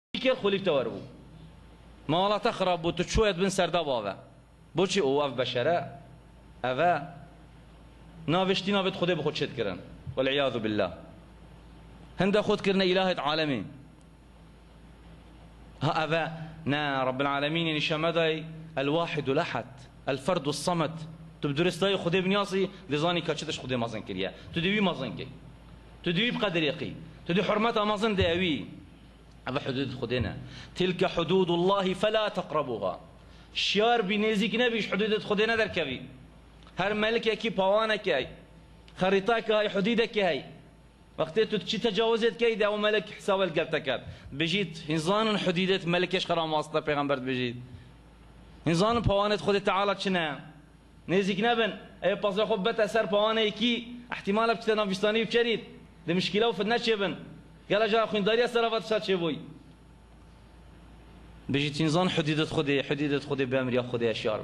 كير خليب توربو ما لا تخرب وتشويت بن سردا باوه بوچی او اف بشره اوه ناوشتی ناوت خوده بخود شد کرن والعیاذ بالله هنده خود کرن الهت عالمین ها اوه نا رب العالمين يعني شمداي الواحد الاحد الفرد الصمد تبدرستاي خوده بنياسي لزاني كاتشتش خوده مازن كريا تدوي مازن كي تدوي بقدر يقي تدوي حرمتها مازن داوي هذا حدود خدنا تلك حدود الله فلا تقربوها شيار بنيزيك نبيش حدود خدنا دركبي هر ملك يكي باوانك هاي خريطاك هاي حدودك هاي وقت تتشي تجاوزت كيدا وملك حساب القبتك بجيت انسان حدودت ملكش خرام واسطه پیغمبر بجيت انسان باوانت خود تعالى چنا نيزيك نبن اي باز خبت اثر باوانه يكي احتمال بتنا فيستاني بشريد ده مشكله وفدنا بن قال جا خوين داري صرفت شات شبوي بيجي انسان حدودت خدي بامر خدي اشيار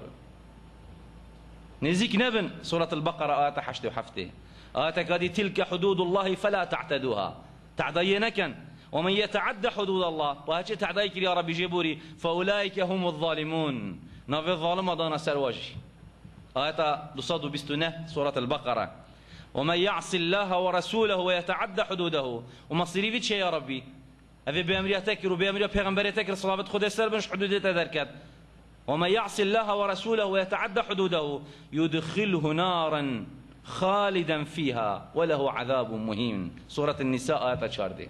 نزيك نبن سوره البقره ايات 8 وحفته ايات كادي تلك حدود الله فلا تعتدوها تعدينكن ومن يتعدى حدود الله وهاجي تعديك يا رب جيبوري فاولئك هم الظالمون نافي الظالم دانا سرواجي ايات 229 سوره البقره ومن يعص الله ورسوله ويتعدى حدوده ومصيري فيتش يا ربي هذا بأمر تكر وبأمر پیغمبر تكر صلاه خود سر بنش حدودته دركت ومن يعص الله ورسوله ويتعدى حدوده يدخله نارا خالدا فيها وله عذاب مهين سوره النساء ايه 14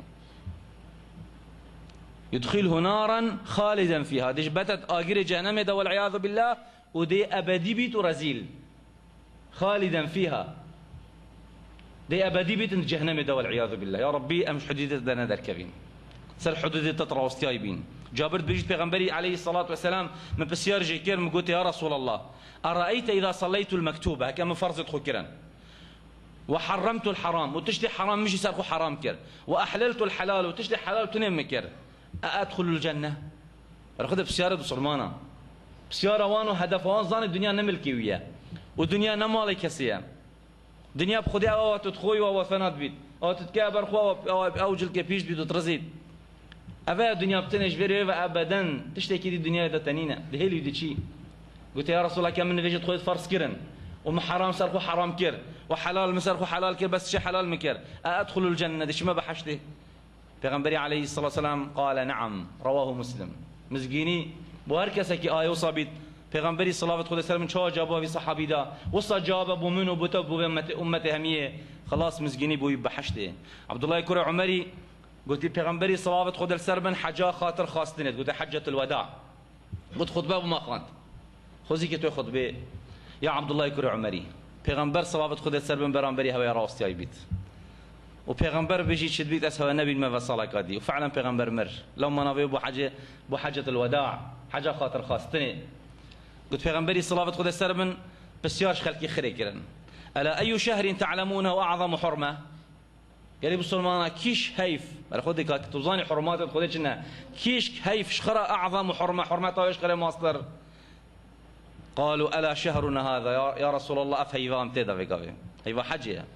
يدخله نارا خالدا فيها ديش بتت اجر جهنم ده والعياذ بالله ودي ابدي بيت رزيل خالدا فيها دي أبدي بيت جهنم ده والعياذ بالله يا ربي أمش حدودة دنا دركبين سر حدودة تتراوستي بين جابر بيجي پیغمبري عليه الصلاة والسلام من بسيار جيكير مقولت يا رسول الله أرأيت إذا صليت المكتوبة كما فرض خكرا وحرمت الحرام وتشتي حرام مش يسرقوا حرام كر وأحللت الحلال وتشتي حلال تنم كر أدخل الجنة أخذ بسيارة بسلمانة بسيارة وانو هدف وان ظن الدنيا نملكي وياه والدنيا نمالي كسيه دنیا بخودی آوا تدخوی و وفنات بید آوا تتکبر خو آوا اوجل که پیش بید و ترزید اوا دنیا بتنش بری و ابدا تشتكي دي الدنيا ده تنينه ده هي اللي چی قلت يا رسول الله كم من وجد خود فرض كرن وحرام سرخو حرام كر وحلال مسرخو حلال كر بس شي حلال مكر ادخل الجنه دش ما بحشته پیغمبري عليه الصلاه والسلام قال نعم رواه مسلم مزگینی بو هر کسی که آیه صابت پیغمبری صلوات خدا سر من چه جواب وی صحابی دا وصا جواب بو منو بو تو بو امت همیه خلاص مزگینی بو بحشته عبد الله كرة عمري قلت پیغمبری صلوات خدا سر من حجا خاطر خواستنت قلت حجه الوداع قلت خطبه وما خواند خوزی که تو خطبه يا عبد الله كرة عمري پیغمبر صلوات خدا سر من برانبري هوا راستي بيت وبيغمبر بيجي شد بيت اسوا نبي ما وصلك دي وفعلا بيغمبر مر لو ما نبي بو حجه الوداع حاجه خاطر خواستني قلت پیغمبری صلوات خدا سر من بسیارش خلقی خری کرن الا اي شهر تعلمونه اعظم حرمه قال بسلمان كيش هيف على خودك توزاني حرمات خودك كنا كيش هيف شخرا اعظم حرمه حرمته ايش قال ماستر قالوا الا شهرنا هذا يا رسول الله افهيفام تدا في قوي هيوا حجه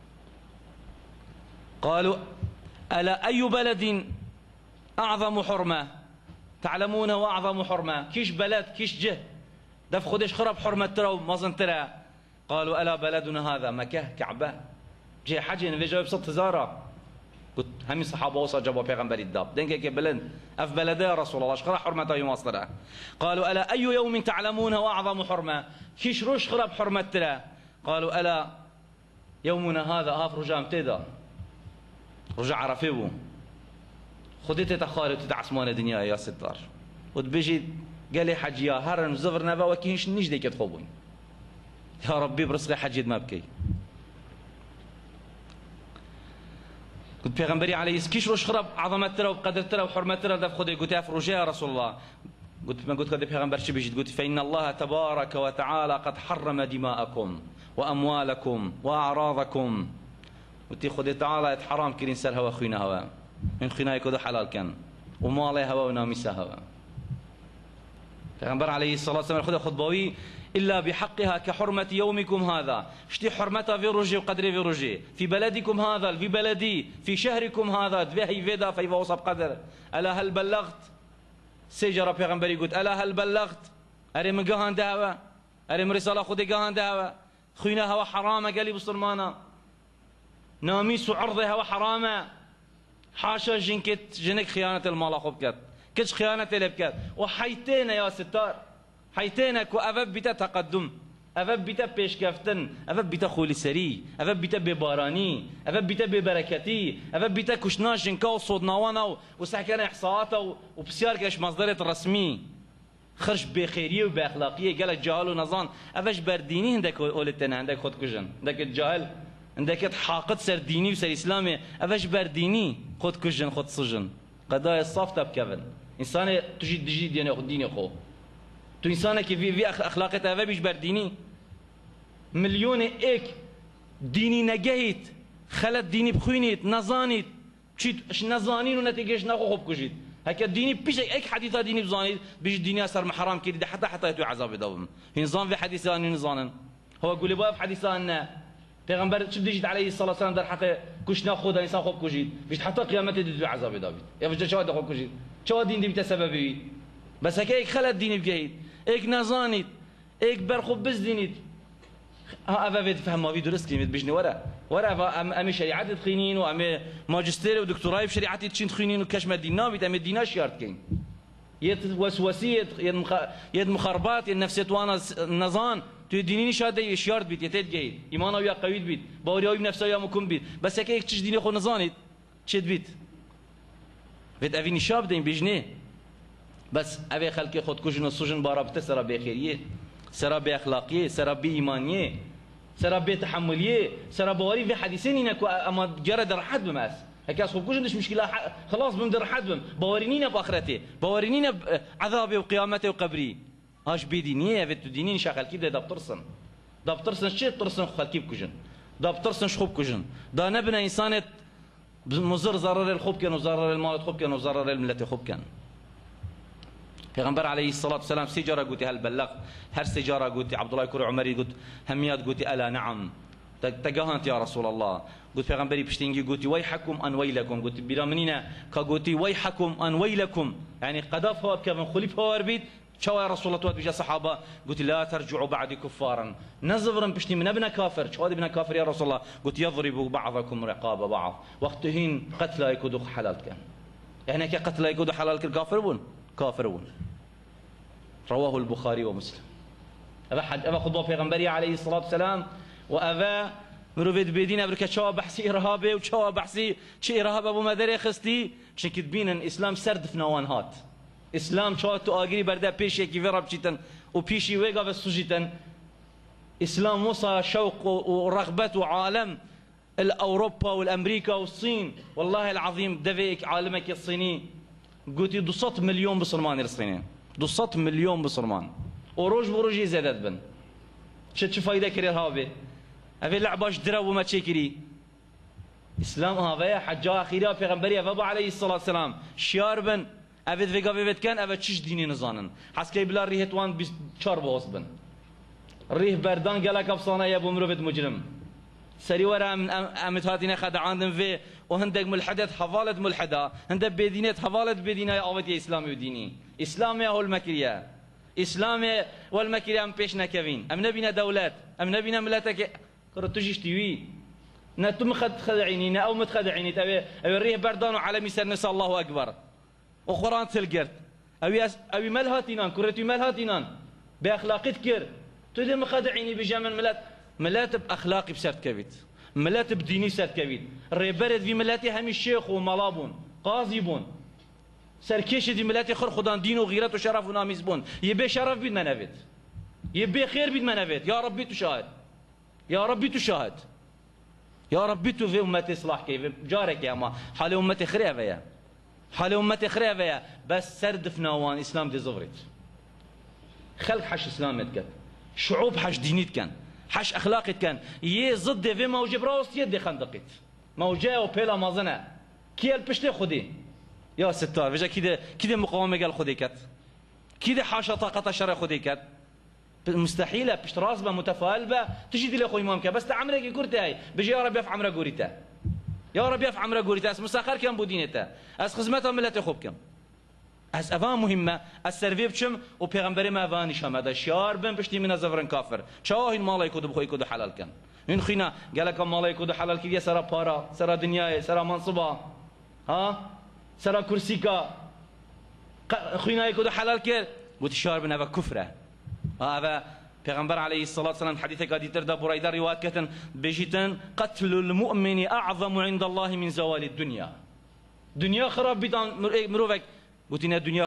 قالوا الا اي بلد اعظم حرمه تعلمونه واعظم حرمه كيش بلد كيش جه دف خودش خرب حرمة ترى ومازن ترى قالوا ألا بلدنا هذا مكة كعبة جي حجي نفجوا بصوت زارة قلت همي صحابة وصل جابوا پیغمبر الداب دينك كي بلند أف بلده يا رسول الله شخرا حرمة يوم أصدره قالوا ألا أي يوم تعلمونه وأعظم حرمة كيش روش خرب حرمة ترى قالوا ألا يومنا هذا هاف رجام تيدا رجع عرفيبو خديت تخالي تتعسمان الدنيا يا ستار وتبيجي قال لي حج يا هرن زفر نبا وكينش نيش ديك تخوبون يا ربي برسغي حجيد ما بكي قلت پیغمبري عليه كيش روش خرب عظمت ترى وقدر ترى وحرمت ترى دف خدي قلت افرج يا رسول الله قلت ما قلت كذا پیغمبر شي بيجي قلت فإن الله تبارك وتعالى قد حرم دماءكم وأموالكم وأعراضكم قلت خدي تعالى حرام كرين سر هوا خوينا هوا من خوينا كده حلال كان ومالي هوا وناميسا هوا پیغمبر علیه الصلاة والسلام خود خطباوی إلا بحقها كحرمة يومكم هذا. شتي حرمتها في روجي وقدر في روجي في بلدكم هذا في بلدي في شهركم هذا دبي فيدا في وصب قدر. ألا هل بلغت؟ سيجرى پیغمبری قلت ألا هل بلغت؟ أري من قهان دعوة أري من رسالة خودي قهان دعوة خوينا هوا حرامة قالي بسلمانا ناميس وعرضي هوا حرامة حاشا جنك خيانة المال أخو بكت كش خيانة اللي بكت وحيتين يا ستار حيتينك وأفب بتا تقدم أفب بتا بيشكفتن أفب بتا خولي سري أفب بتا بباراني أفب بتا ببركتي أفب بتا كشناش جنكا وصود نوانا وسحكنا إحصاءاتا وبسيار كاش مصدرة رسمي خرج بخيرية وبأخلاقية قال الجهال ونظان أفش برديني عندك أولتنا عندك خود كجن عندك الجهل عندك حاقد سر ديني وسر إسلامي أفش برديني خود كجن خود سجن قضايا الصافته بكفن إنسان تجي ديني أخو ديني أخو تو إنسانه که في أخلاقته و بیش بر دینی مليون ایک دینی نگهید خلط دینی بخوینید نزانید چیش نزانین و نتیجهش نخو خوب کشید هکا دینی پیش ایک حدیثا دینی بزانید بیش دینی اثر محرام کردید حتی تو عذاب دوم نظام في حديثا نزانن هو قولي باب حديثا ان پیغمبر چه دیجید علیه الصلاه والسلام در حق کش نخود انسان خوب کشید بیش حتی قیامت دید عذاب داوید یا وجه چه خوب کشید چه دین دی بسببی بس هكا ایک خلط دینی بگهید ایک نزانید ایک برخوب بزدینید ها أبا فهم في درس كلمة بجني ورا أمي شريعة تخينين وأمي ماجستير ودكتوراه في شريعة تشين تخينين وكاش مدينة بيت أمي دينا شيارت كين يد وسوسية يد مخربات يد نفسية وانا نظان تو ديني شاد شيارت بيت يتد جيد إيمانه ويا قوي بيت باوريه بنفسه ويا مكون بيت بس هيك تش ديني خو نظانيت تشد بيت أبي نشاب دين بجني بس أبي خلق خود كوجن السجن بارا بتسرى بخيرية سرا بأخلاقية سرا بإيمانية سرا بتحملية سرا بواري في حديثين إنك أما جرد رحد بماس هيك أصحاب كوجن مش مشكلة خلاص بمدر رحد بم بوارينينا بآخرته بوارينينا بعذابه وقيامته وقبري هاش بدينية في دينين شغل كده ده بترسن شيء بترسن خلقيب كوجن ده بترسن شخوب كوجن ده نبنا إنسانة مزر ضرر الخوب كان وضرر المال خوب كان وضرر الملة خوب كان پیغمبر علیه الصلاة والسلام سجارة قلت هل بلغ هر سجارة قلت عبد الله كوري عمري قلت هميات قلت ألا نعم تجاهنت يا رسول الله قلت پیغمبري بشتنجي قلت ويحكم أن ويلكم قلت برامنينا كقلت ويحكم أن ويلكم يعني قذف هو كمن خلف هو أربيت شو يا رسول الله توات بيجا صحابة قلت لا ترجعوا بعد كفارا نزفرا بشتي من ابن كافر شو هذا ابن كافر يا رسول الله قلت يضرب بعضكم رقاب بعض وقتهين قتلى يكودوا حلال كان يعني كقتلى يكودوا حلال كافرون رواه البخاري ومسلم أبا خطبة پیغمبری عليه الصلاة والسلام وأبا مروفيد بيدين أبركة شوا بحثي إرهابي وشوا بحثي شي إرهاب أبو مدري خستي عشان كتبين الإسلام سرد في نوان هات إسلام شوا تو آجري بردا بيشي كي فيرا بشيتن وبيشي ويقا بسوجيتن إسلام وصى شوق ورغبة وعالم الأوروبا والأمريكا والصين والله العظيم دفيك عالمك الصيني قلت 200 مليون بصرمان الصينيين 200 مليون بصرمان وروج بروج زادت بن شو فايدة كري هابي أبي لعباش درا وما تشكري إسلام هذا حجة أخيرا في غنبري أبو عليه الصلاة والسلام شيار بن أبي ذيقا بيت كان أبي تشش ديني نزانن حسكي بلا ريحة وان بشار بوص بن الريح بردان قالك أبصانا يا أبو مروفد مجرم سري ورا أمت هاتينا خد عندهم في وهندق ملحدة حفالة ملحدة هندق بدينة حفالة بدينة أوتي إسلامي وديني إسلامي هو المكرية إسلامي والمكرية أم بيشنا كفين أم نبينا دولات أم نبينا ملاتك كرت تجيش تيوي نتم خدعيني أو متخدعيني تبي الريح بردان وعلى مسر نسأل الله أكبر وقرآن تلقرت أبي ملهاتينان كرتي ملهاتينان بأخلاقي تكر تدي مخدعيني بجمل ملات بأخلاقي بسرت كبيت ملات بديني سرت كبيت ريبرد في ملاتي هم الشيخ وملابون قاضيبون سركيش دي ملاتي خر خدان دين وغيرت وشرف وناميز بون يبي شرف بيد منافت يبي خير بيد منافت يا ربي تشاهد يا ربي تشاهد يا ربي تو في أمتي إصلاح كيف جارك يا ما حال أمتي خريفة يا حال أمتي خريفة يا بس سرد فناوان إسلام دي زغرت خلق حش إسلامت كان شعوب حش دينيت كان حش أخلاقت كان يه ضد في موجب راس يدي خندقت موجة وبيلا مازنة كي البشتي خدي يا ستار فيجا كده مقاومة قال خدي كات كده حاشا طاقة شر خدي كات مستحيله پشت راس به متفائل به تجي دل اخوي امام که بس عمرك يكرت هاي بيجي يا رب يف عمره غوريته يا رب يف عمره غوريته اس مسخر كم بودينته اس خدمته ملت خوب كم از اوان مهمه از سروی بچم و پیغمبر ما اوان شماده شیار بن پشتی من زفرن کافر چاه این مالای کدو بخوی کدو حلال کن این خینا قال لك مالای کدو حلال کی سرا پارا سرا دنیای سرا منصبا ها سرا کرسی کا خینا کدو حلال کرد بود شیار بن و کفره هذا پیغمبر علیه الصلاة والسلام حدیث قدی تر دا برایده روایت کردن بجیتن قتل المؤمن اعظم عند الله من زوال الدنيا دنیا خراب بیتان مروفک بوتین دنیا